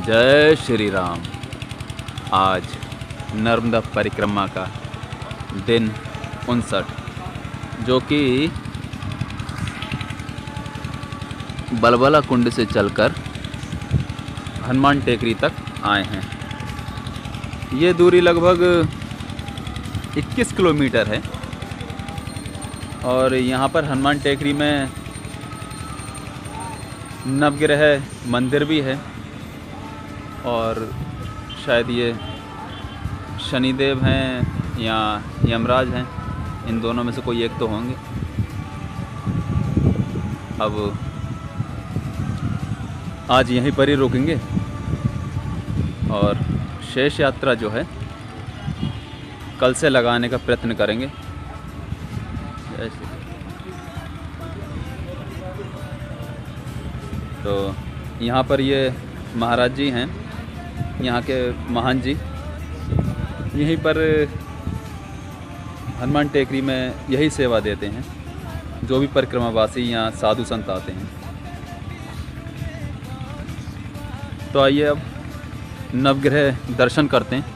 जय श्री राम। आज नर्मदा परिक्रमा का दिन 59 जो कि बलबला कुंड से चलकर हनुमान टेकरी तक आए हैं। ये दूरी लगभग 21 किलोमीटर है और यहाँ पर हनुमान टेकरी में नवग्रह मंदिर भी है और शायद ये शनिदेव हैं या यमराज हैं, इन दोनों में से कोई एक तो होंगे। अब आज यहीं पर ही रुकेंगे और शेष यात्रा जो है कल से लगाने का प्रयत्न करेंगे। तो यहाँ पर ये महाराज जी हैं, यहाँ के महान जी, यहीं पर हनुमान टेकरी में यही सेवा देते हैं जो भी परिक्रमावासी यहाँ साधु संत आते हैं। तो आइए अब नवग्रह दर्शन करते हैं।